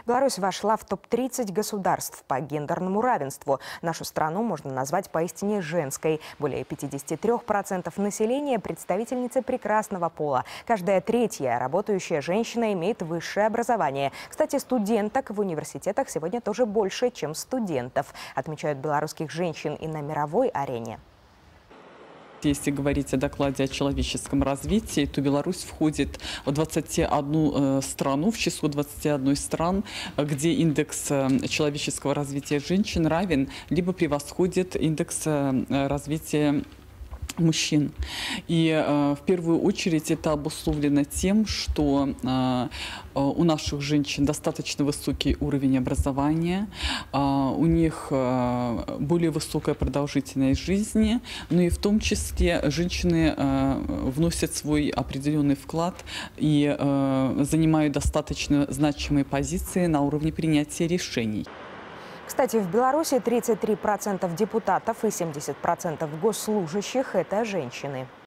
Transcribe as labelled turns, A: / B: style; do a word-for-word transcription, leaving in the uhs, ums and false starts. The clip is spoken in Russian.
A: Беларусь вошла в топ тридцать государств по гендерному равенству. Нашу страну можно назвать поистине женской. Более пятидесяти трёх процентов населения – представительницы прекрасного пола. Каждая третья работающая женщина имеет высшее образование. Кстати, студенток в университетах сегодня тоже больше, чем студентов. Отмечают белорусских женщин и на мировой арене.
B: Если говорить о докладе о человеческом развитии, то Беларусь входит в двадцать одну страну, в число двадцати одной стран, где индекс человеческого развития женщин равен либо превосходит индекс развития мужчин. И э, в первую очередь это обусловлено тем, что э, у наших женщин достаточно высокий уровень образования, э, у них э, более высокая продолжительность жизни, но и в том числе женщины э, вносят свой определенный вклад и э, занимают достаточно значимые позиции на уровне принятия решений.
A: Кстати, в Беларуси тридцать три процента депутатов и семьдесят процентов госслужащих – это женщины.